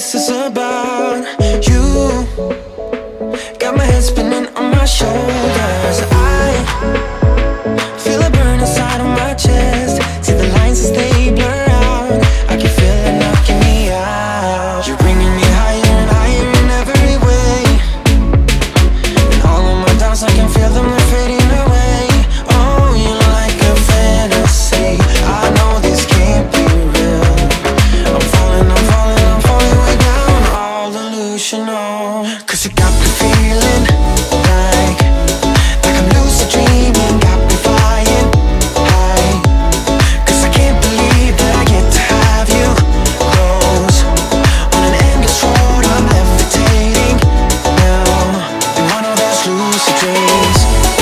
this is about you. Got my head spinning on my shoulders. I feel a burn inside of my chest. See the lines as they blur out. I can feel it knocking me out. You're bringing me higher and higher in every way. And all of my doubts, I can feel them, they're fading away. Oh, you're like a fantasy. I know this can't be real. I'm falling way down, all delusional. Cause you got me feeling like I'm lucid dreaming. Got me flying high. Cause I can't believe that I get to have you close. On an endless road, I'm levitating now in one of those lucid dreams.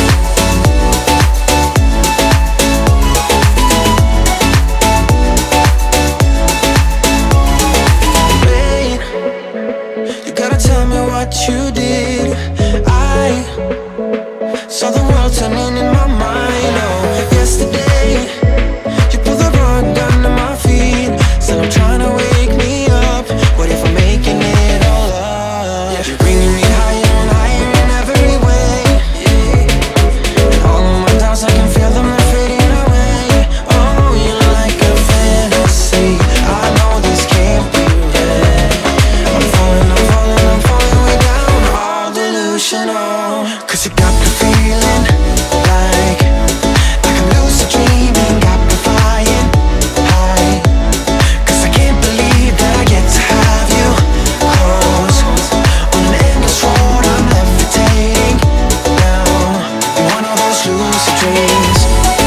Wait, you gotta tell me what you did. I saw the world turning in my mind. Oh, yesterday you pulled the rug under my feet. Said I'm trying to wake me up. What if I'm making it all up? You're bringing me higher and higher in every way. And all of my doubts, I can feel them, they're fading away. Oh, you're like a fantasy. I know this can't be real. I'm falling way down, all delusional. Cause you got me feeling like I'm lucid dreaming. Got me flying high. Cause I can't believe that I get to have you close. On an endless road, I'm levitating now in one of those lucid dreams.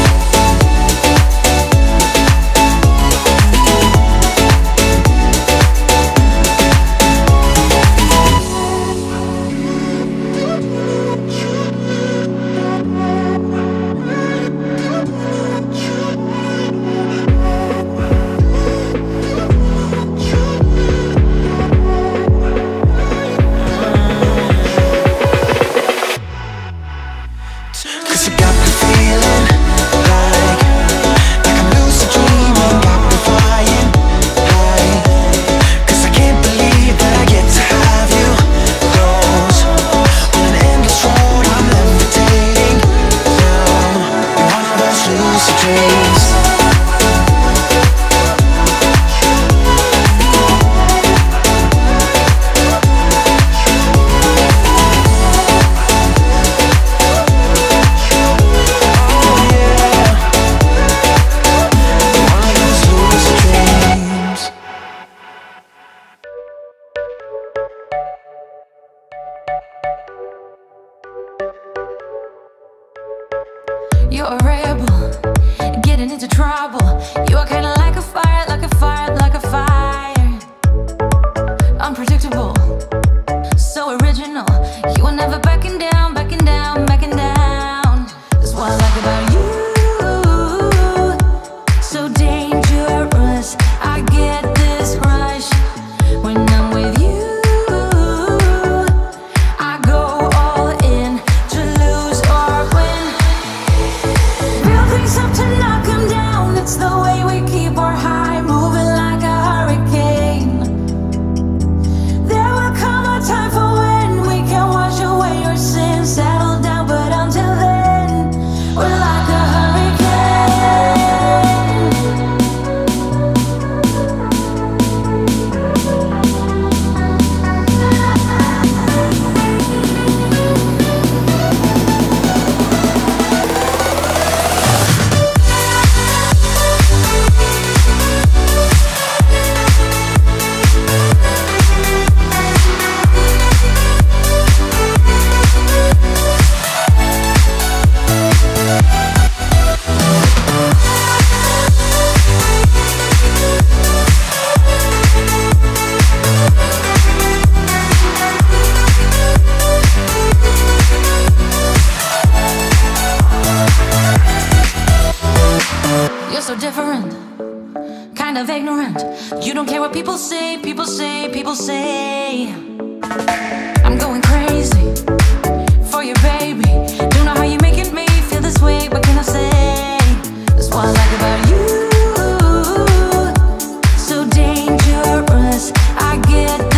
Cause you got me feeling like I'm lucid dreaming. Got me flying high. Cause I can't believe that I get to have you close. On an endless road, I'm levitating now in one of those lucid dreams. You're a rebel, getting into trouble. You are kinda like a fire, like a fire, like a fire. Unpredictable, so original. You are never backing down, backing down, backing down. That's what I like about you. So dangerous, I get this rush when I'm with you. I go all in to lose or win. Real things have to knock 'em down. It's the way we keep our high, moving like a hurricane. There will come a time for when we can wash away your sins, settle down, but until then, we're like a hurricane. You're so different, kind of ignorant. You don't care what people say, people say, people say. I'm going crazy for you, baby. Don't know how you're making me feel this way. What can I say? That's what I like about you. So dangerous, I get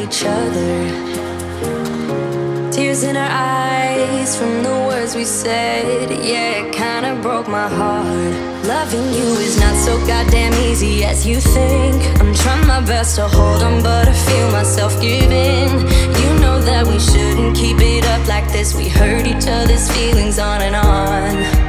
each other. Tears in our eyes from the words we said. Yeah, it kinda broke my heart. Loving you is not so goddamn easy as you think. I'm trying my best to hold on, but I feel myself giving. You know that we shouldn't keep it up like this. We hurt each other's feelings on and on.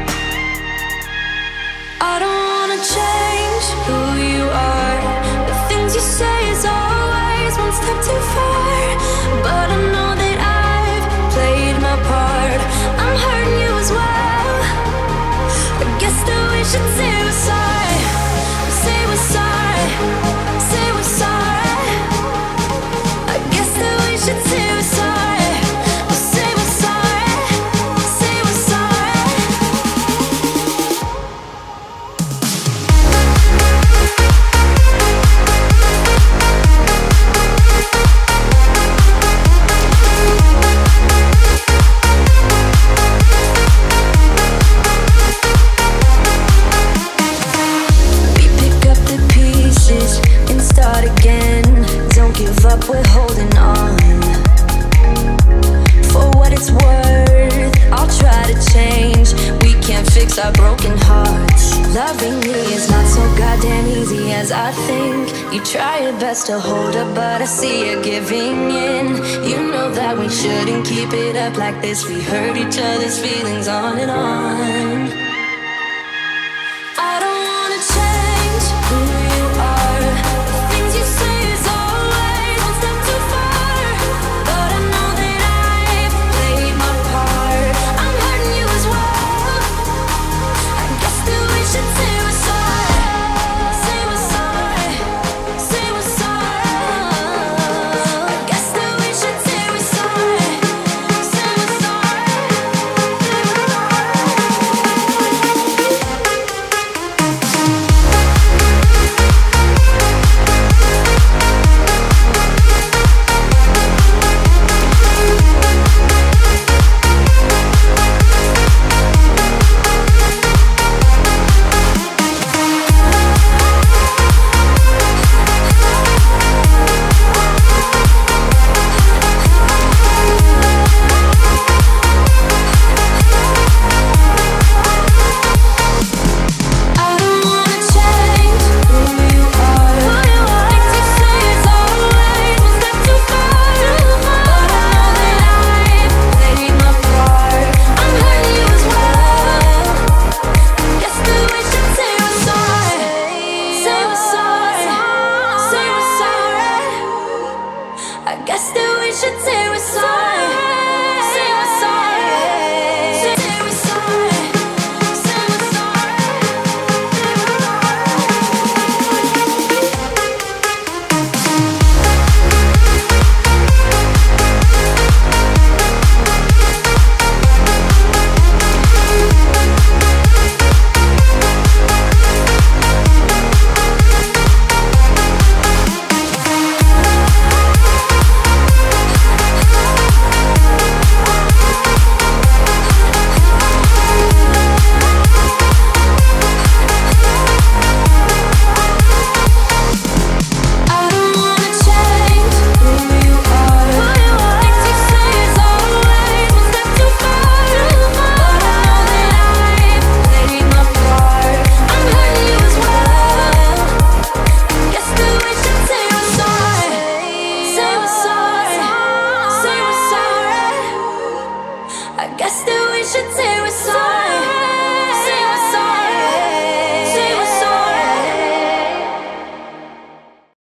I don't wanna change who you are. The things you say is always one step too far. But I know that I've played my part. I'm hurting you as well. I guess that we should say we're sorry. Say we're sorry. Say we're sorry. I guess that we should say we're sorry. Say we're sorry. Say we're sorry. We're holding on. For what it's worth, I'll try to change. We can't fix our broken hearts. Loving me is not so goddamn easy as I think. You try your best to hold up, but I see you giving in. You know that we shouldn't keep it up like this. We hurt each other's feelings on and on. I don't wanna change who you are.